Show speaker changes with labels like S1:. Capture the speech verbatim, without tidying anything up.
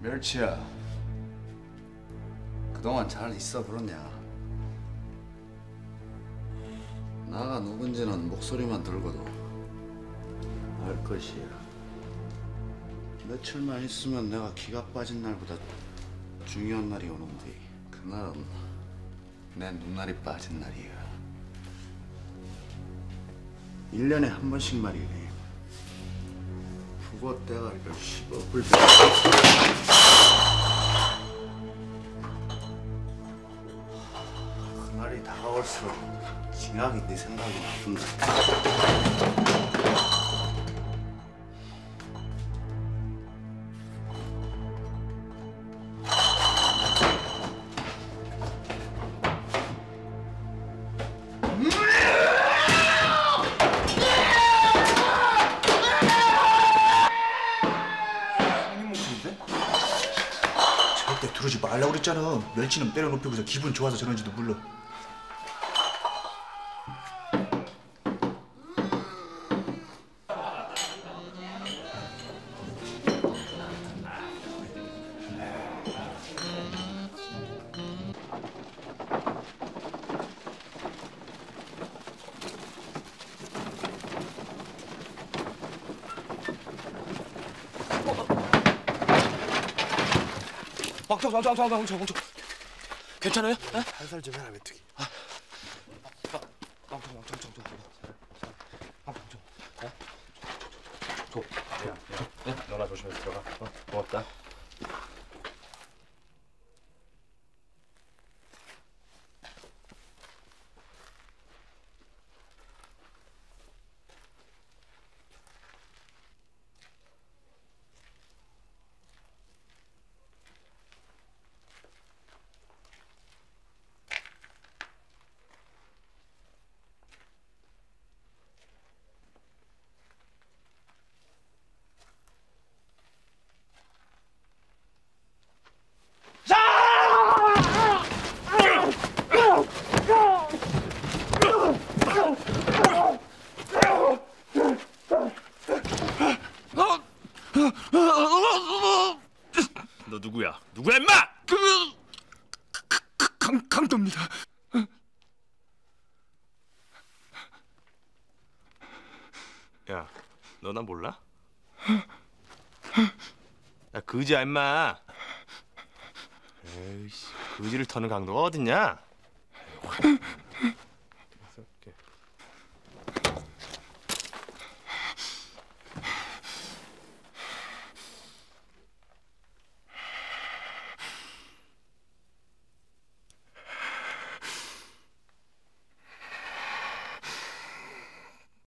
S1: 멸치야, 그동안 잘 있어 보렸냐? 나가 누군지는 목소리만 들고도 알 것이야. 며칠만 있으면 내가 기가 빠진 날보다 중요한 날이 오는데 그날은 내 눈알이 빠진 날이야. 일 년에 한 번씩 말이네. 후보 대가리를 씹어불 그날이 다가올수록 징하게 네 생각이 나쁜다.
S2: 절대 들어오지 말라고 그랬잖아. 멸치는 때려눕히고서 기분 좋아서 저런지도 몰라.
S3: 왕청 왕청 왕청 왕청 왕청 괜찮아요?
S2: 살살 좀 해라 메뚜기.
S3: 아, 왕청 왕청 왕청 왕청 줘.
S4: 야, 야, 너나 조심해서 들어가. 어, 고맙다. 너 누구야? 누구야 임마?
S3: 그 강 강도입니다.
S4: 야, 너 나 몰라? 야, 그지야 임마. 에이씨, 그지를 터는 강도가 어딨냐?